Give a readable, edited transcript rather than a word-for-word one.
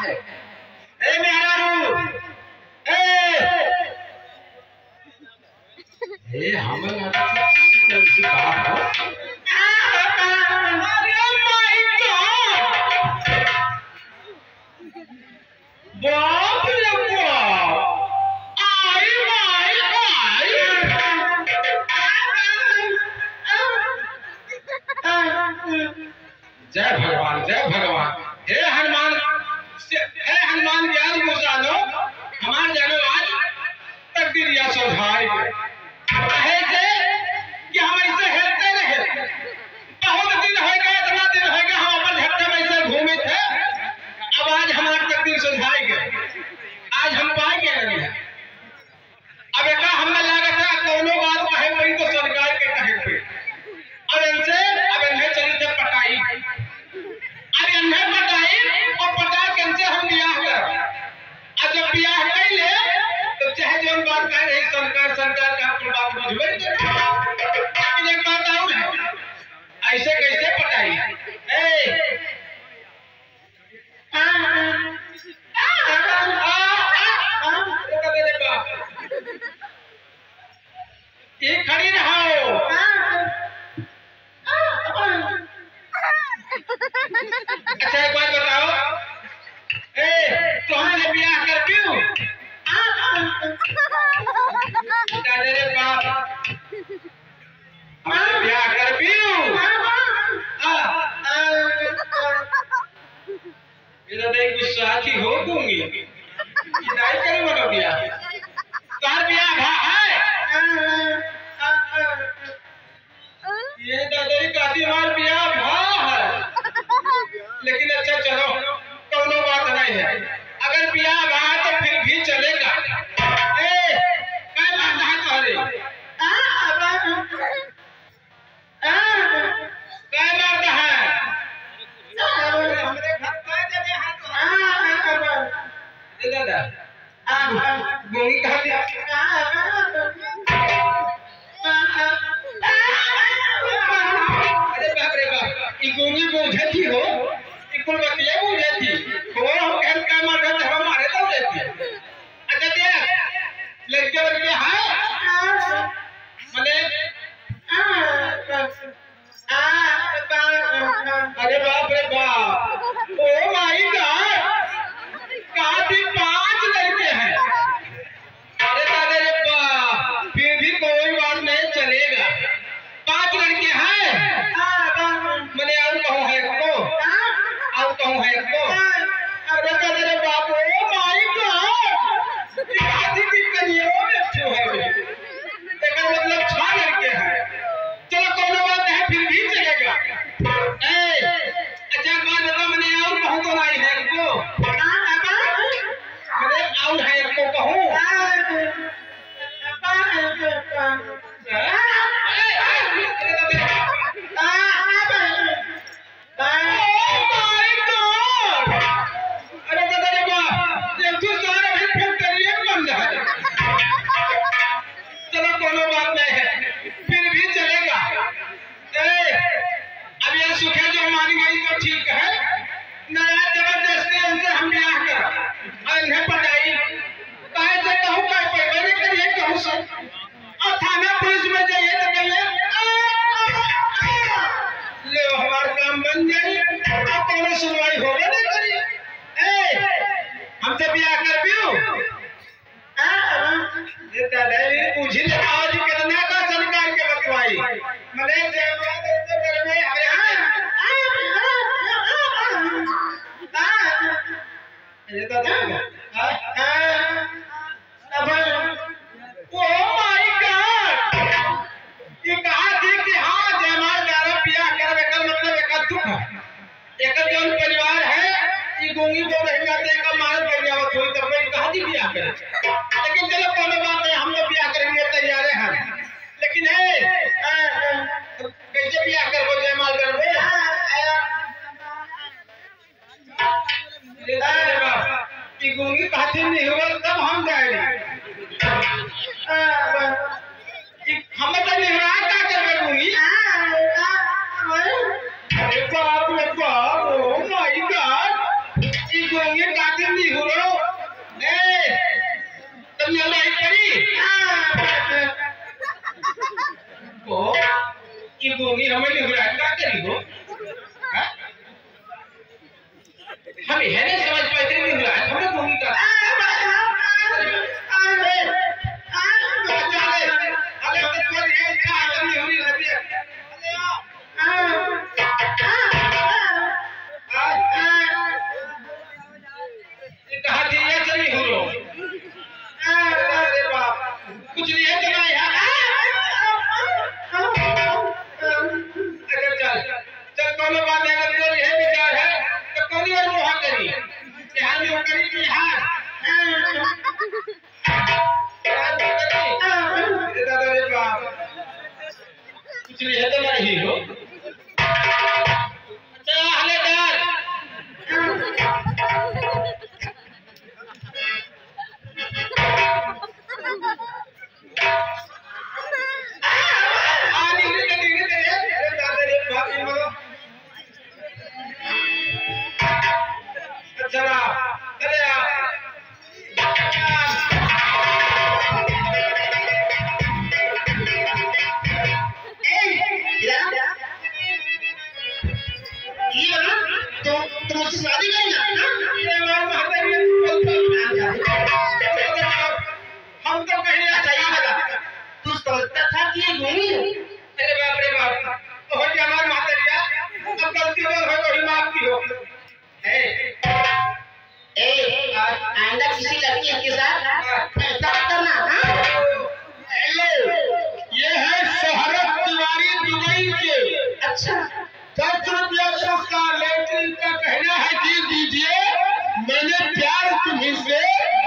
है। ए मेहरारू ए हम ना जल्दी कहा हो। अरे माय गॉड बाप रे बाप आई माय जय भगवान जय भगवान। हे हनुमान ज्ञान को जानो हमार जानो आज तकदीर या सुधार कहे थे कि हम ऐसे हेलते रहे। बहुत दिन हो गए, इतना दिन हो गया हम अपन झट्टे में ऐसे घूमे थे। अब आज हमारा तकदीर सुधार गए, आज हम पाए गए नहीं है। अब एक हमने लागत है दोनों बात कहे वही तो सरकार के कहे पे। अब इनसे अब इन्हें चली थे पटाई, अब इन्हें पटाई और पटा के इनसे हम ब्याह कर। अब जब ब्याह कर ले तो चाहे जो बात कह रही सरकार का आपकी बात बुझवे। लेकिन एक बात और है, ऐसे कैसे पटाई ये खड़ी रहो। अच्छा एक बात बताओ, तो हमसे ब्याह कर क्यों? रे बाप हमसे ब्याह कर क्यों? इधर देख गुस्सा की हो दूंगी इधर कर बोलो ब्याह तार ब्याह है। ये दादाजी काफी मार ब्याह है, लेकिन अच्छा चलो दोनों बात नहीं है। अगर ब्याह है तो फिर भी चलेगा। क्या बात है तुम्हारी? क्या बात है? दादा गोली कहा गोली बोझे थी हो इकुल बतिया बोझे थी हो हम कहन का मार कर हम मारे तो देती। अच्छा देख लड़के हैं मने अरे बाप रे बाप ओ माय गॉड काफी 5 लड़के हैं। अरे दादा रे बाप फिर भी कोई बात नहीं चलेगा। 5 लड़के हैं मैंने और कहूँ है को और कहूँ है को। अरे दादा रे बाप ओ माय गॉड काफी दिक्कत ये हो बैठो है। देखो मतलब 6 लड़के हैं। चलो कोई बात नहीं फिर भी चलेगा। अच्छा बात बताओ मैंने और कहूँ तो नहीं है को मैंने और है को कहूँ। सुखे जो मान गई तो ठीक है, नया जबरदस्ती उनसे हम ब्याह कर इन्हें पटाई कहे से कहूँ कहे पैदा नहीं करिए कहूँ सब और थाना पुलिस में जाइए तो कहिए ले हमारा काम बन जाए और कौन सुनवाई होगा नहीं करिए। हमसे ब्याह कर पियो पूछी बताओ जी कितना का सरकार के बतवाई मैंने ये तो देखो अब ओ माय गॉड ये कहा थी कि हाँ जयमाल डारा ब्याह करवे कर मतलब एक दुख है एक जन परिवार है ये गोंगी बोल रहे जाते का मार कर जाओ थोड़ी तब मैं कहा थी ब्याह करे। लेकिन चलो कोनो बात नहीं हम लोग ब्याह करेंगे तैयार हैं। लेकिन कैसे ब्याह करबो जयमाल करबो ये गोंगी कहते नहीं होगा तब हम जाएंगे। हम तो निहरा का करबे गोंगी। अरे बाप रे बाप ओ माय गॉड ये गोंगी तुम्हें कातिल नहीं हो रो ए तुम ये लाइक करी ओ ये गोनी हमें नहीं हो रहा क्या करी हो हमें है नहीं समझ पाते नहीं हो रहा हमें गोनी का कुछ नहीं है चला यार चल चल कोनो बात है अगर ये विचार है तो कोनी और मोहा करी ध्यान में करी कि हां दादा रे बाप कुछ नहीं है तो नहीं हो अच्छा हलेदार चला अरे तो मुझसे शादी करेगा हम तो कहीं चाहिए बता तू सोचता था कि ये घूमी अरे बाप रे बाप तो हो गया हमारी मातरिया अब गलती हो तो ही माफ की हो आइंदा किसी लड़की के साथ ऐसा करना हेलो ये है शोहरत तिवारी दुबई के अच्छा 10 रुपया सस्ता लेकिन का कहना है कि दीजिए मैंने प्यार तुम्हीं से